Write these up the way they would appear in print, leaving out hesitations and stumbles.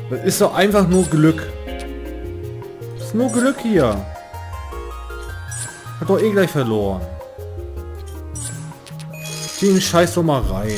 Das ist doch einfach nur Glück. Das ist nur Glück hier. Hat doch eh gleich verloren. Zieh den Scheiß doch mal rein.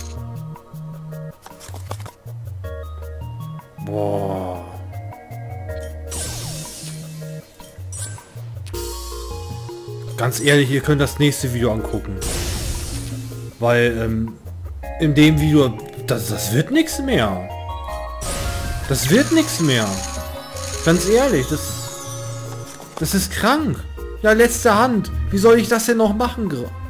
Boah. Ganz ehrlich, ihr könnt das nächste Video angucken. Weil, in dem Video, das wird nichts mehr. Das wird nichts mehr. Ganz ehrlich, das ist krank. Ja, letzte Hand. Wie soll ich das denn noch machen?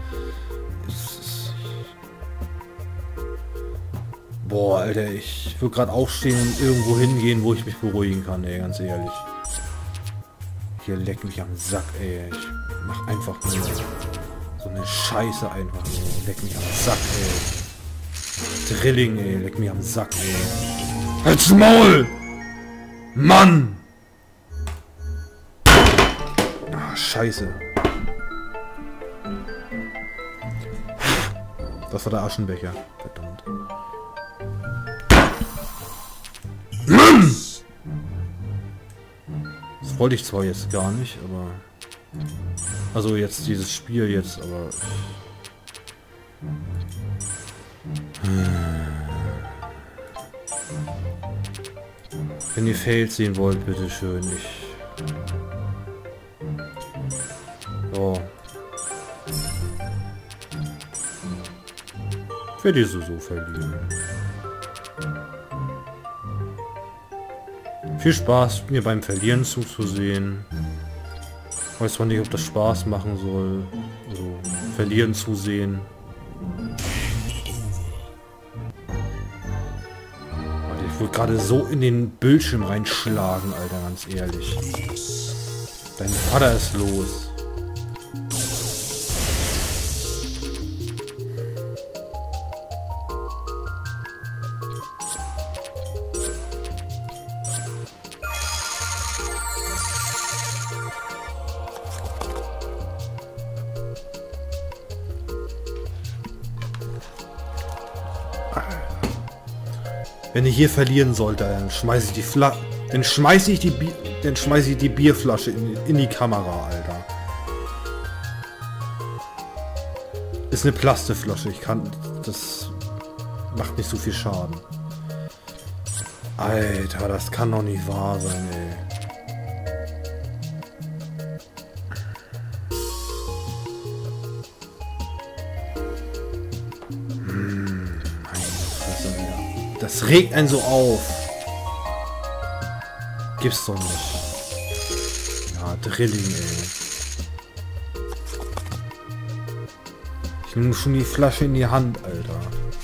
Boah, Alter, ich würde gerade aufstehen und irgendwo hingehen, wo ich mich beruhigen kann, ey, ganz ehrlich. Hier leck mich am Sack, ey. Ich mach einfach nur so eine Scheiße einfach nur. Leck mich am Sack, ey. Drilling, ey. Leck mich am Sack, ey. Halt's Maul! Mann! Ah, Scheiße. Das war der Aschenbecher. Verdammt. Mann! Das wollte ich zwar jetzt gar nicht, aber... Also jetzt dieses Spiel jetzt, aber... Wenn ihr Fails sehen wollt, bitteschön. Ja. Ich werde diese so verlieren. Viel Spaß, mir beim Verlieren zuzusehen. Ich weiß zwar nicht, ob das Spaß machen soll. Also, verlieren zusehen. Alter, ich wollte gerade so in den Bildschirm reinschlagen, Alter, ganz ehrlich. Dein Vater ist los. Wenn ich hier verlieren sollte, dann schmeiße ich die Bierflasche in die Kamera, Alter. Ist eine Plastikflasche, das macht nicht so viel Schaden. Alter, das kann doch nicht wahr sein, ey. Das regt einen so auf. Gibt's doch nicht. Ja, Drilling, ey. Ich nehme schon die Flasche in die Hand, Alter.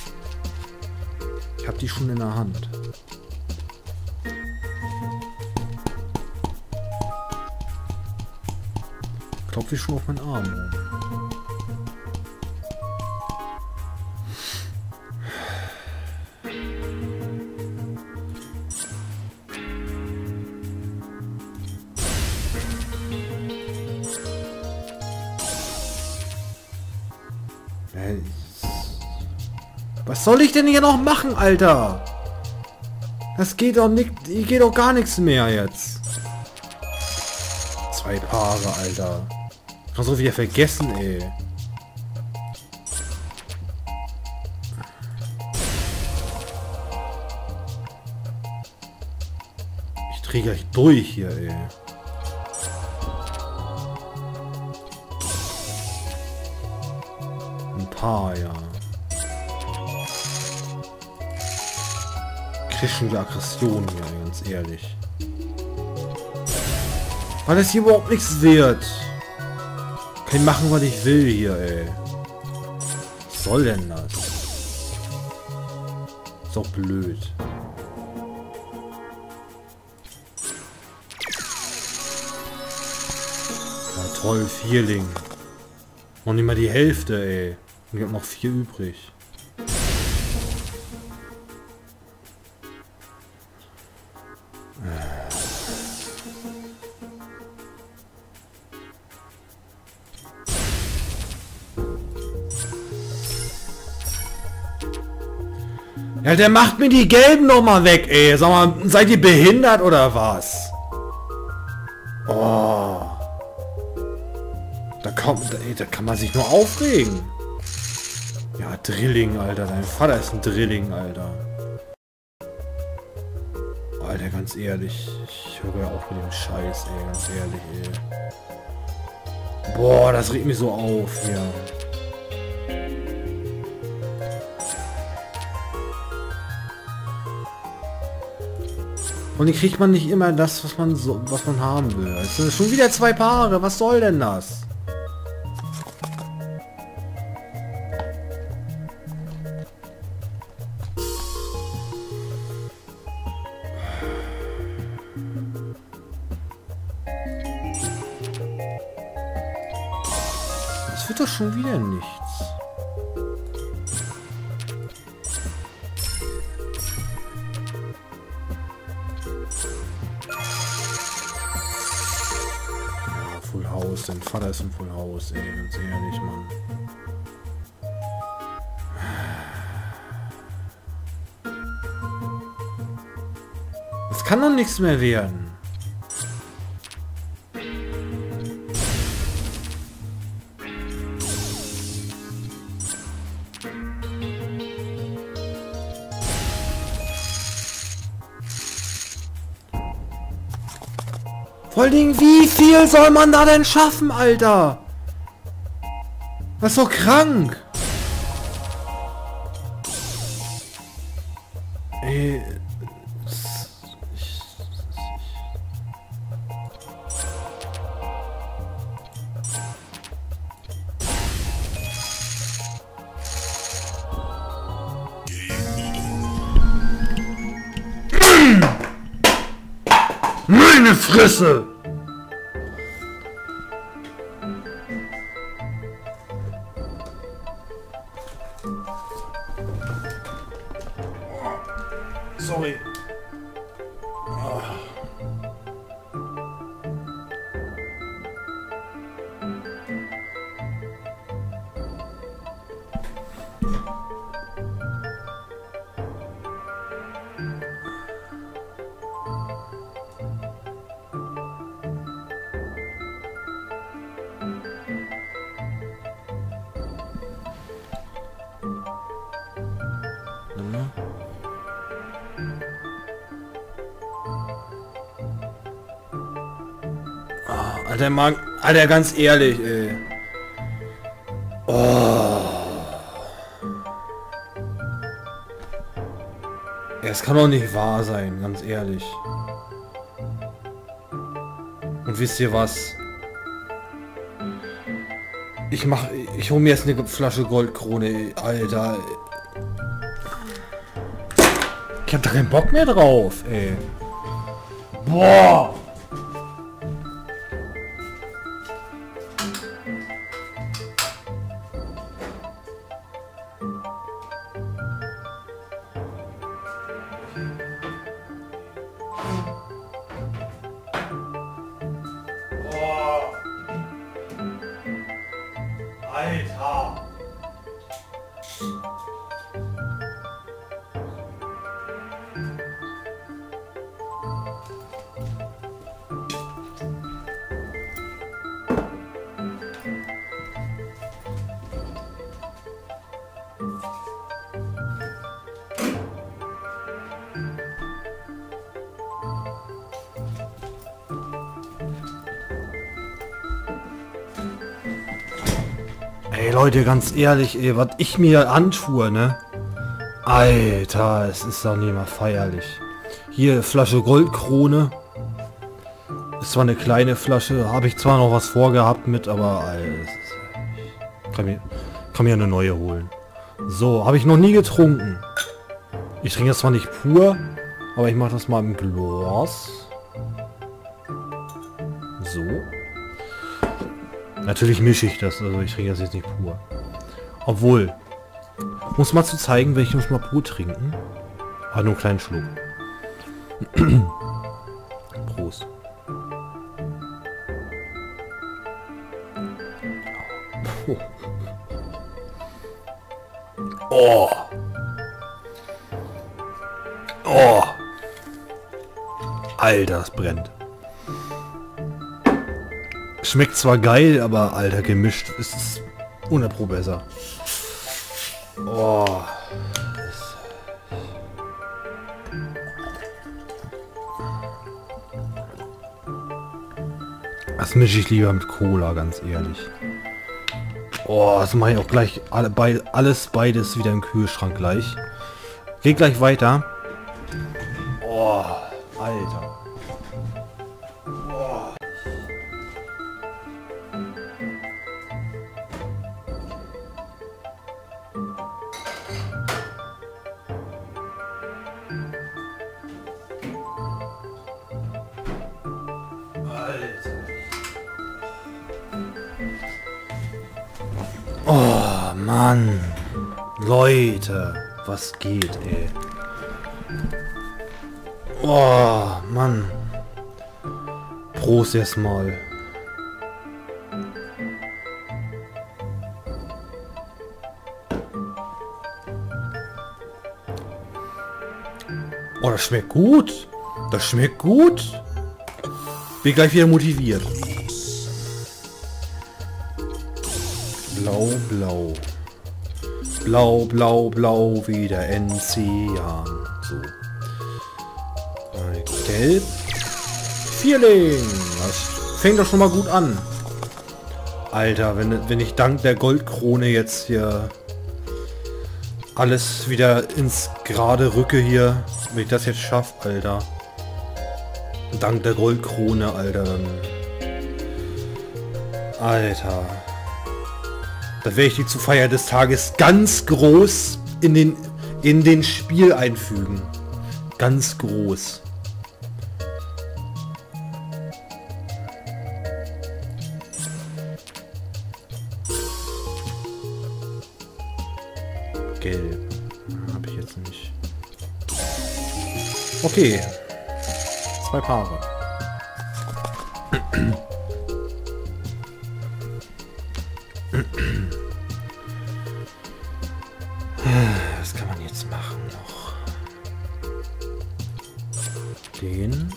Ich hab die schon in der Hand. Klopfe ich schon auf meinen Arm rum. Was soll ich denn hier noch machen, Alter? Das geht doch nicht, hier geht doch gar nichts mehr jetzt. 2 Paare, Alter. Ich kann so wieder vergessen, ey. Ich drehe gleich durch hier, ey. Ein paar, ja. Krieg schon die Aggression hier, ganz ehrlich. Weil das hier überhaupt nichts wird. Kann ich machen, was ich will hier, ey. Was soll denn das? Ist doch blöd. Ja toll, 4 Noch nicht mal die Hälfte, ey. Und ich hab noch 4 übrig. Ja, der macht mir die gelben noch mal weg, ey. Sag mal, seid ihr behindert oder was? Oh. Da kann man sich nur aufregen. Ja, Drilling, Alter. Dein Vater ist ein Drilling, Alter. Alter, ganz ehrlich. Ich höre ja auch mit dem Scheiß, ey. Ganz ehrlich, ey. Boah, das regt mich so auf hier. Und hier kriegt man nicht immer das, was man haben will. Es sind schon wieder 2 Paare. Was soll denn das? Das wird doch schon wieder nichts. Full House, dein Vater ist ein Full House, ey, ganz ehrlich, Mann. Das kann doch nichts mehr werden. Vor allen Dingen, wie viel soll man da denn schaffen, Alter? Das ist doch krank. Ey. Meine Fresse! Sorry. Alter, Mann, Alter, ganz ehrlich, ey. Oh. Es kann doch nicht wahr sein, ganz ehrlich. Und wisst ihr was? Ich hole mir jetzt eine Flasche Goldkrone, Alter. Ich hab da keinen Bock mehr drauf, ey. Boah! Alter! Ey Leute, ganz ehrlich, ey, was ich mir antue, ne? Alter, es ist doch nicht mal feierlich. Hier, Flasche Goldkrone. Ist zwar eine kleine Flasche, habe ich zwar noch was vorgehabt mit, aber Alter, kann mir eine neue holen. So, habe ich noch nie getrunken. Ich trinke das zwar nicht pur, aber ich mache das mal im Glas. So. Natürlich mische ich das, also ich trinke das jetzt nicht pur. Obwohl, muss mal zu zeigen, welche muss mal pur trinken. Ah, nur einen kleinen Schluck. Prost. Oh. Oh! Alter, das brennt. Schmeckt zwar geil, aber Alter, gemischt ist es 100 Pro besser. Oh. Das mische ich lieber mit Cola, ganz ehrlich. Oh, das mache ich auch gleich alles beides wieder im Kühlschrank gleich. Geht gleich weiter. Oh, Alter. Oh. Oh, Mann. Leute, was geht, ey? Oh, Mann. Prost erstmal. Oh, das schmeckt gut. Das schmeckt gut. Bin gleich wieder motiviert. Blau, blau. Blau, blau, blau wie der Enzian. So. Gelb. Vierling. Das fängt doch schon mal gut an. Alter, wenn ich dank der Goldkrone jetzt hier alles wieder ins Gerade rücke hier, wenn ich das jetzt schaffe, Alter. Dank der Goldkrone, Alter. Alter. Da werde ich die zu Feier des Tages ganz groß in den Spiel einfügen. Ganz groß. Gelb. Habe ich jetzt nicht. Okay. 2 Paare. Was kann man jetzt machen noch? Den.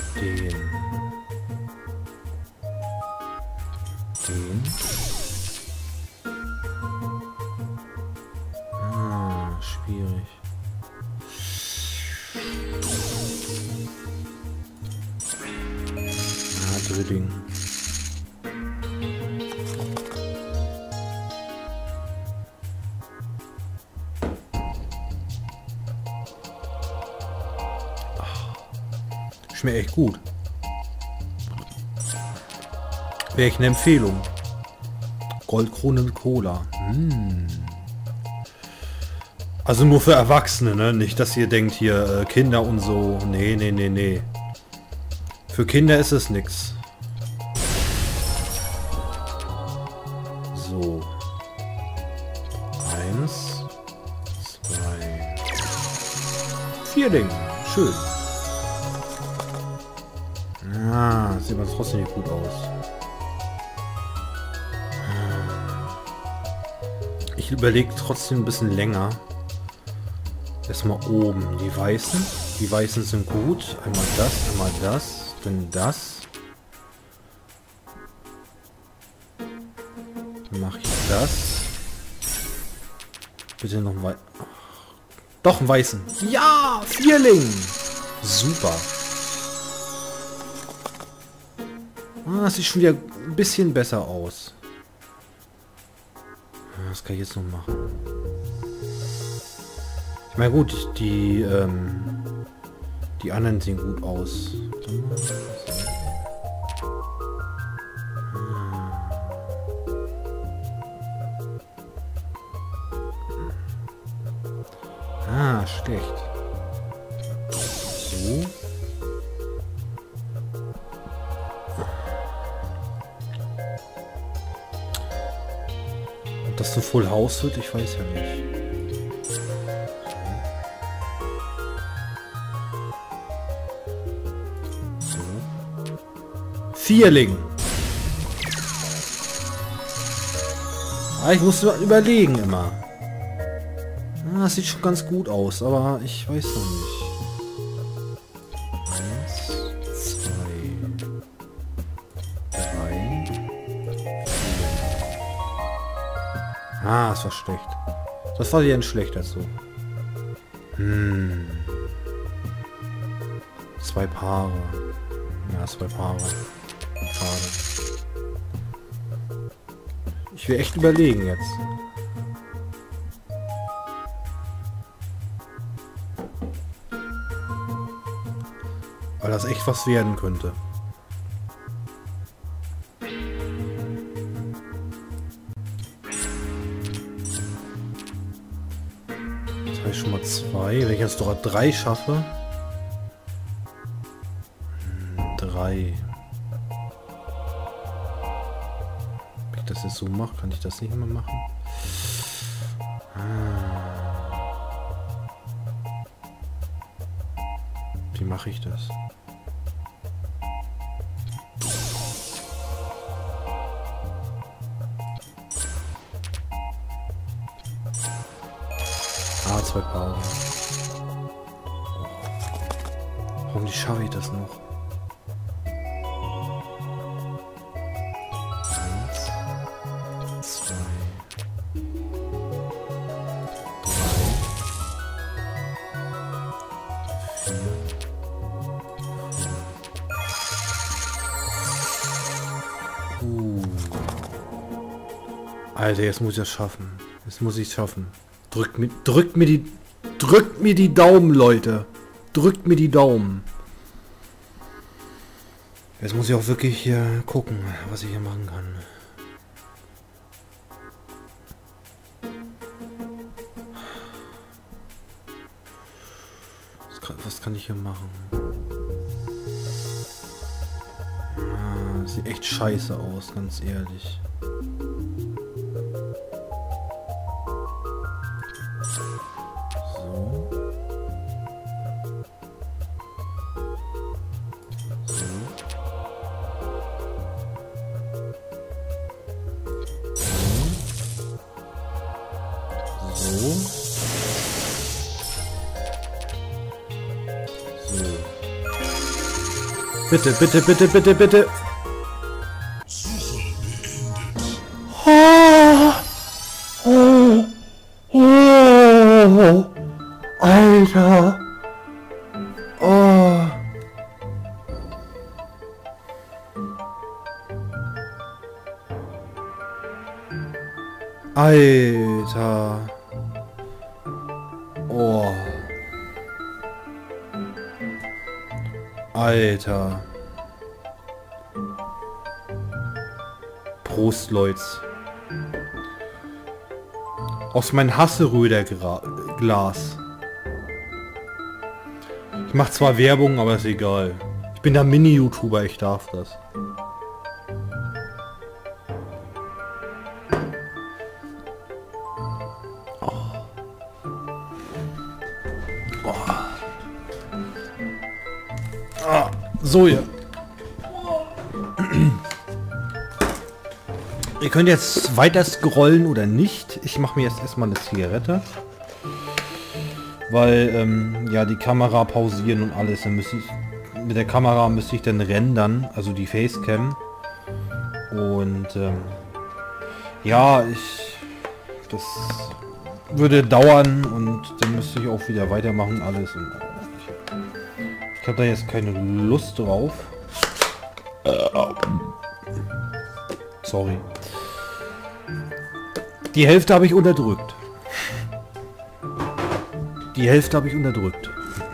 Schwierig. Drilling. Schmeckt echt gut. Wäre echt eine Empfehlung. Goldkrone mit Cola. Also nur für Erwachsene, ne? Nicht, dass ihr denkt hier Kinder und so. Nee, nee, nee, nee. Für Kinder ist es nix. So. 1, 2, 4 Dinge. Schön. Ah, sieht man trotzdem nicht gut aus. Ich überlege trotzdem ein bisschen länger. Erstmal oben. Die Weißen. Die Weißen sind gut. Einmal das, dann das. Dann mache ich das. Bitte noch ein Doch, einen Weißen. Ja, Vierling. Super. Ah, das sieht schon wieder ein bisschen besser aus. Was kann ich jetzt noch machen? Ich meine gut, die anderen sehen gut aus. Ah, schlecht. So. Ob das ein Full House wird, ich weiß ja nicht. Vierling. Ah, ich muss überlegen immer. Ah, das sieht schon ganz gut aus, aber ich weiß noch nicht. Ah, das war schlecht. Das war ja schlecht dazu. Zwei Paare. Ja, zwei Paare. Schade. Ich will echt überlegen jetzt. Weil das echt was werden könnte. Jetzt habe ich schon mal zwei. Wenn ich jetzt doch 3 schaffe. 3. Wenn ich das jetzt so mache, kann ich das nicht mehr machen. Wie mache ich das? Ah, 2 Paare. Hoffentlich schaffe ich das noch. 1, 2, 3, 4. Alter, jetzt muss ich das schaffen. Jetzt muss ich es schaffen. Drückt mir die Daumen, Leute. Drückt mir die Daumen. Jetzt muss ich auch wirklich hier gucken, was ich hier machen kann. Was kann ich hier machen? Ah, sieht echt scheiße aus, ganz ehrlich. Bitte, bitte, bitte, bitte, bitte. Oh, oh, oh, Alter. Oh. Alter. Oh. Alter. Prost, Leute. Aus meinem Hasseröder Glas. Ich mache zwar Werbung, aber ist egal. Ich bin der Mini-YouTuber, ich darf das. So, ja. Ihr könnt jetzt weiter scrollen oder nicht. Ich mache mir jetzt erstmal eine Zigarette. Weil, ja, die Kamera pausieren und alles. Dann müsste ich, mit der Kamera müsste ich dann rendern, also die Facecam. Und, ja, das würde dauern und dann müsste ich auch wieder weitermachen alles. Und ich habe da jetzt keine Lust drauf. Sorry. Die Hälfte habe ich unterdrückt. Die Hälfte habe ich unterdrückt.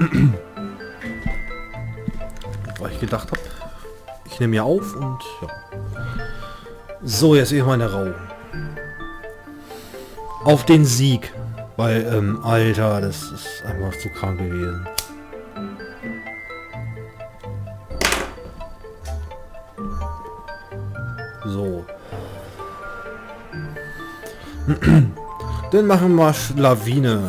Weil ich gedacht habe, ich nehme ja auf und ja. So, jetzt eben meine Rau. Auf den Sieg. Weil, Alter, das ist einfach zu krank gewesen. So. Dann machen wir Lawine.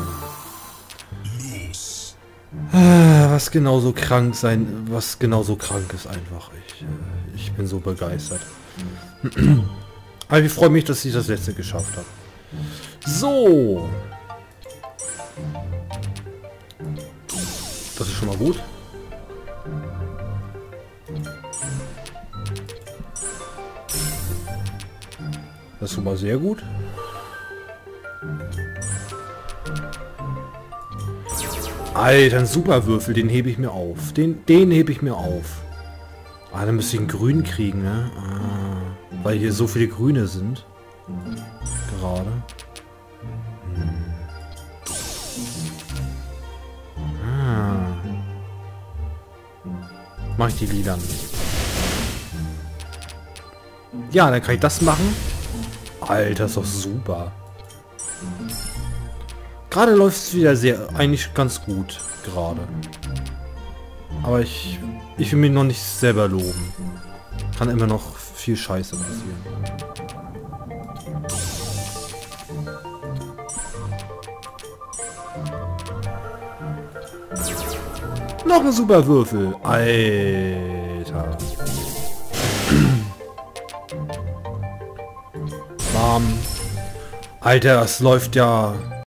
Was genauso krank ist einfach. Ich bin so begeistert. Aber ich freue mich, dass ich das letzte geschafft habe. So. Das ist schon mal gut. Das ist schon mal sehr gut. Alter, ein Superwürfel, den hebe ich mir auf. Den hebe ich mir auf. Ah, dann müsste ich einen grün kriegen, ne? Ah, weil hier so viele Grüne sind. Gerade. Ah. Mach ich die Lilan. Ja, dann kann ich das machen. Alter, ist doch super. Gerade läuft es wieder eigentlich ganz gut. Gerade. Aber ich will mich noch nicht selber loben. Kann immer noch viel Scheiße passieren. Noch ein super Würfel. Alter. Bam. Alter, das läuft ja